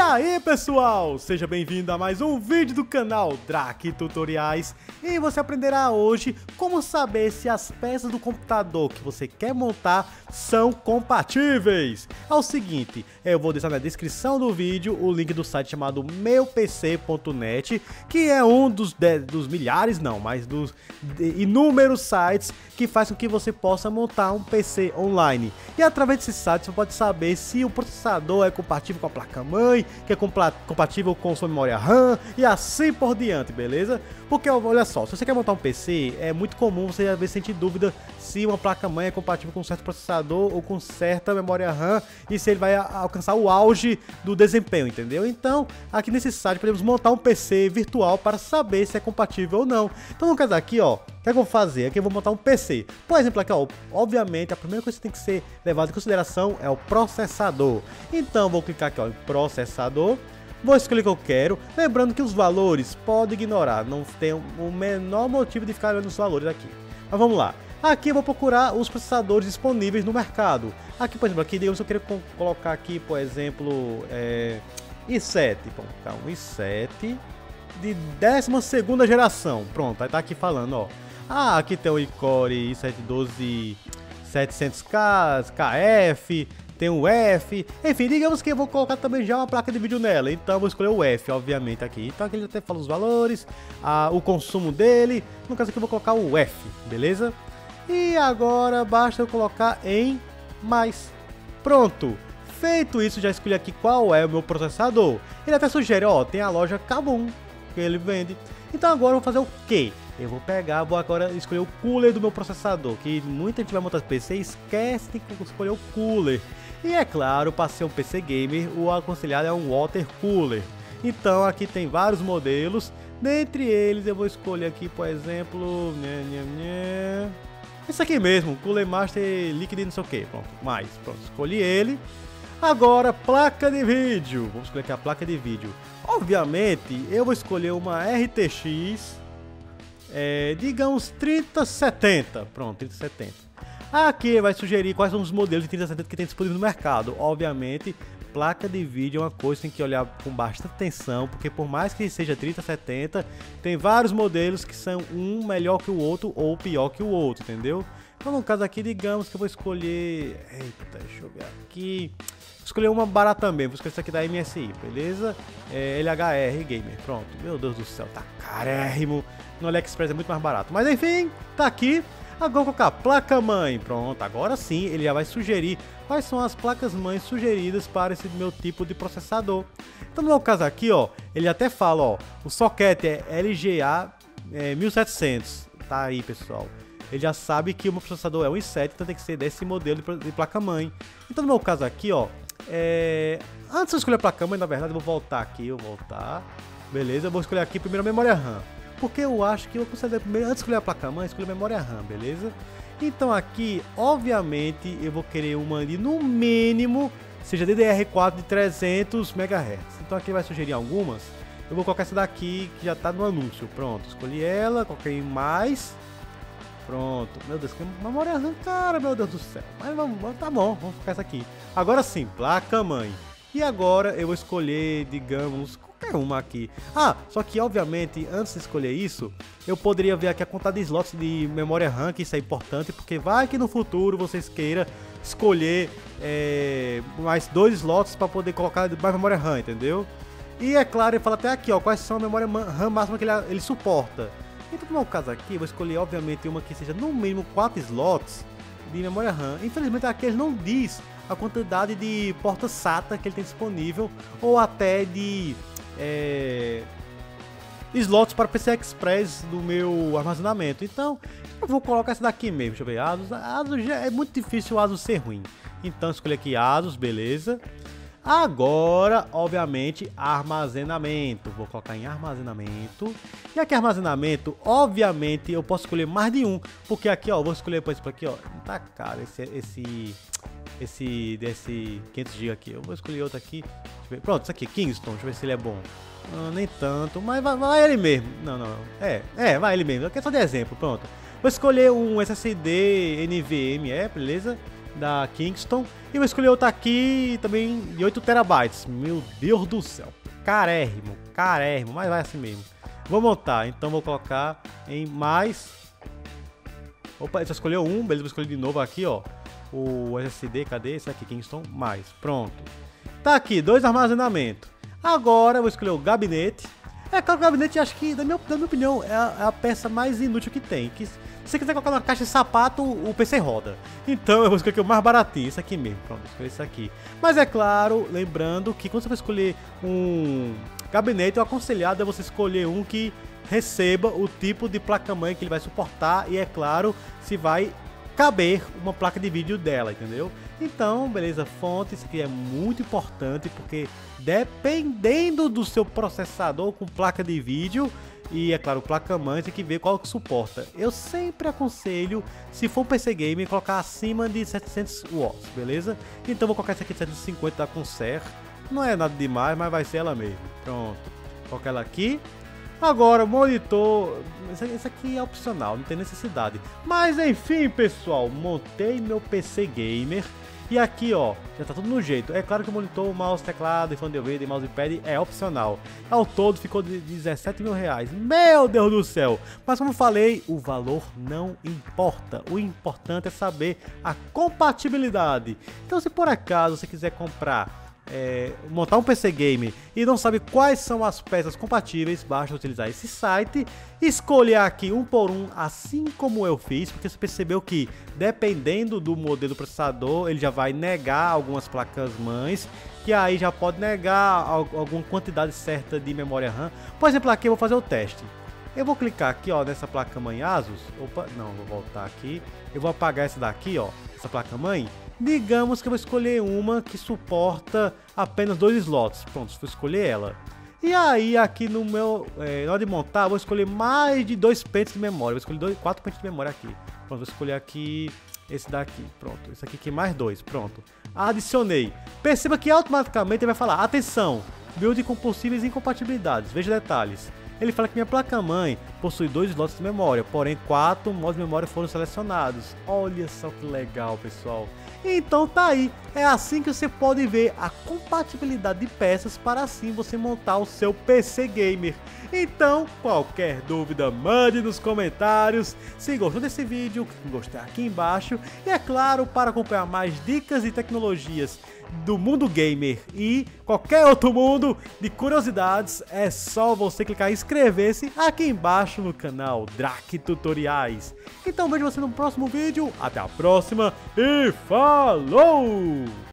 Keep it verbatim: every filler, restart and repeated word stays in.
aí pessoal, seja bem-vindo a mais um vídeo do canal Drake Tutoriais. E você aprenderá hoje como saber se as peças do computador que você quer montar são compatíveis. É o seguinte, eu vou deixar na descrição do vídeo o link do site chamado meu p c ponto net, que é um dos, de, dos milhares, não, mas dos inúmeros sites que faz com que você possa montar um P C online. E através desse site você pode saber se o processador é compatível com a placa-mãe, que é compatível com sua memória RAM e assim por diante, beleza? Porque olha só, se você quer montar um P C, é muito comum você às vezes sentir dúvida se uma placa-mãe é compatível com um certo processador ou com certa memória RAM e se ele vai alcançar o auge do desempenho, entendeu? Então, aqui nesse site podemos montar um P C virtual para saber se é compatível ou não. Então, no caso aqui, ó, o que é que eu vou fazer? Aqui eu vou montar um P C. Por exemplo, aqui, ó, obviamente, a primeira coisa que tem que ser levada em consideração é o processador. Então, vou clicar aqui, ó, em processador. Vou escolher o que eu quero, lembrando que os valores pode ignorar, não tem o menor motivo de ficar olhando os valores aqui. Mas vamos lá, aqui eu vou procurar os processadores disponíveis no mercado. Aqui, por exemplo, aqui digamos que eu queria colocar aqui, por exemplo, é, i sete, vamos colocar um i sete de décima segunda geração, pronto, aí tá aqui falando, ó. Ah, aqui tem o iCore i sete doze setecentos K, K F, tem o F, enfim, digamos que eu vou colocar também já uma placa de vídeo nela, então eu vou escolher o F, obviamente, aqui. Então aqui ele até fala os valores, a, o consumo dele, no caso aqui eu vou colocar o F, beleza? E agora basta eu colocar em mais. Pronto! Feito isso, já escolhi aqui qual é o meu processador. Ele até sugere, ó, tem a loja Kabum, que ele vende. Então agora eu vou fazer o quê? Eu vou pegar, vou agora escolher o cooler do meu processador, que muita gente vai montar P C e esquece de escolher o cooler. E é claro, para ser um P C gamer, o aconselhado é um water cooler. Então aqui tem vários modelos, dentre eles eu vou escolher aqui, por exemplo, nha, nha, nha, esse aqui mesmo, Cooler Master Liquid não sei o que, pronto, mais, pronto, escolhi ele. Agora, placa de vídeo, vamos escolher aqui a placa de vídeo. Obviamente, eu vou escolher uma R T X, é, digamos trinta setenta, pronto, trinta setenta. Aqui vai sugerir quais são os modelos de trinta setenta que tem disponível no mercado. Obviamente, placa de vídeo é uma coisa que tem que olhar com bastante atenção, porque por mais que seja trinta setenta, tem vários modelos que são um melhor que o outro ou pior que o outro, entendeu? Então no caso aqui, digamos que eu vou escolher... Eita, deixa eu ver aqui... Vou escolher uma barata também, vou escolher essa aqui da M S I, beleza? É L H R Gamer, pronto. Meu Deus do céu, tá carérrimo. No AliExpress é muito mais barato. Mas enfim, tá aqui. Agora vou colocar placa-mãe, pronto, agora sim ele já vai sugerir quais são as placas-mães sugeridas para esse meu tipo de processador. Então no meu caso aqui, ó, ele até fala, ó, o socket é L G A é, mil e setecentos, tá aí pessoal. Ele já sabe que o meu processador é um i sete, então tem que ser desse modelo de placa-mãe. Então no meu caso aqui, ó, é... antes de eu escolher a placa-mãe, na verdade eu vou voltar aqui, eu vou voltar, beleza, eu vou escolher aqui primeiro a memória RAM. Porque eu acho que eu considero primeiro, antes de escolher a placa-mãe, escolher a memória RAM, beleza? Então aqui, obviamente, eu vou querer uma de, no mínimo, seja D D R quatro de trezentos megahertz. Então aqui vai sugerir algumas. Eu vou colocar essa daqui, que já tá no anúncio. Pronto, escolhi ela, coloquei mais. Pronto, meu Deus, que memória RAM, cara, meu Deus do céu. Mas vamos, tá bom, vamos colocar essa aqui. Agora sim, placa-mãe. E agora eu vou escolher, digamos... qualquer uma aqui. Ah, só que obviamente, antes de escolher isso, eu poderia ver aqui a quantidade de slots de memória RAM, que isso é importante, porque vai que no futuro vocês queiram escolher é, mais dois slots para poder colocar mais memória RAM, entendeu? E é claro, ele fala até aqui, ó, quais são a memória RAM máxima que ele, ele suporta. Então, no meu caso aqui, eu vou escolher obviamente uma que seja no mínimo quatro slots de memória RAM. Infelizmente aqui ele não diz a quantidade de porta SATA que ele tem disponível, ou até de É, slots para P C Express do meu armazenamento. Então eu vou colocar essa daqui mesmo. Deixa eu ver, Asus, Asus já é muito difícil o Asus ser ruim. Então escolhi aqui Asus, beleza. Agora, obviamente, armazenamento. Vou colocar em armazenamento. E aqui armazenamento, obviamente, eu posso escolher mais de um, porque aqui, ó, eu vou escolher, por exemplo, aqui, ó, não tá caro esse esse esse desse quinhentos gigas aqui. Eu vou escolher outro aqui. Deixa eu ver. Pronto, isso aqui, Kingston, deixa eu ver se ele é bom. Não, nem tanto, mas vai, vai ele mesmo. Não, não, é, é, vai ele mesmo. Aqui é só de exemplo, pronto. Vou escolher um S S D N V M E, beleza? da Kingston. E vou escolher outra aqui também de oito terabytes. Meu Deus do céu. Carérrimo, carérrimo, mas vai assim mesmo. Vou montar, então vou colocar em mais. Opa, ele só escolheu um, beleza, vou escolher de novo aqui, ó. O S S D, cadê? Esse aqui, Kingston, mais, pronto. Tá aqui, dois armazenamentos. Agora eu vou escolher o gabinete. É, claro, o gabinete acho que, na minha, na minha opinião, é a, é a peça mais inútil que tem. Que, se você quiser colocar uma caixa de sapato, o P C roda. Então eu vou escolher o mais baratinho, isso aqui mesmo, pronto, vou escolher isso aqui. Mas é claro, lembrando que quando você for escolher um gabinete, o aconselhado é você escolher um que receba o tipo de placa-mãe que ele vai suportar e, é claro, se vai caber uma placa de vídeo dela, entendeu? Então, beleza, fonte, isso aqui é muito importante porque dependendo do seu processador com placa de vídeo e, é claro, placa-mãe, tem que ver qual que suporta. Eu sempre aconselho, se for um P C Gamer, colocar acima de setecentos watts, beleza? Então vou colocar essa aqui de setecentos e cinquenta da Concer. Não é nada demais, mas vai ser ela mesmo. Pronto, vou colocar ela aqui. Agora, monitor, isso aqui é opcional, não tem necessidade. Mas enfim, pessoal, montei meu P C Gamer. E aqui, ó, já tá tudo no jeito. É claro que o monitor, o mouse, teclado, fone de ouvido e mousepad é opcional. Ao todo ficou de dezessete mil reais. Meu Deus do céu! Mas como falei, o valor não importa. O importante é saber a compatibilidade. Então, se por acaso você quiser comprar... É, montar um P C Game e não sabe quais são as peças compatíveis, basta utilizar esse site, escolher aqui um por um, assim como eu fiz, porque você percebeu que dependendo do modelo do processador, ele já vai negar algumas placas-mães, que aí já pode negar alguma quantidade certa de memória RAM. Por exemplo, aqui eu vou fazer o teste. Eu vou clicar aqui, ó, nessa placa-mãe Asus. Opa, não, vou voltar aqui. Eu vou apagar essa daqui, ó, essa placa-mãe. Digamos que eu vou escolher uma que suporta apenas dois slots. Pronto, vou escolher ela. E aí, aqui no meu... É, na hora de montar, eu vou escolher mais de dois pentes de memória. Vou escolher dois, quatro pentes de memória aqui. Pronto, vou escolher aqui esse daqui. Pronto, esse aqui que mais dois. Pronto. Adicionei. Perceba que automaticamente ele vai falar: atenção, build com possíveis incompatibilidades. Veja detalhes. Ele fala que minha placa-mãe possui dois slots de memória, porém quatro modos de memória foram selecionados. Olha só que legal, pessoal. Então tá aí, é assim que você pode ver a compatibilidade de peças para assim você montar o seu P C Gamer. Então, qualquer dúvida, mande nos comentários. Se gostou desse vídeo, clique em gostar aqui embaixo. E é claro, para acompanhar mais dicas e tecnologias do mundo gamer e qualquer outro mundo de curiosidades, é só você clicar em inscrever-se aqui embaixo no canal Drake Tutoriais. Então vejo você no próximo vídeo, até a próxima e falou!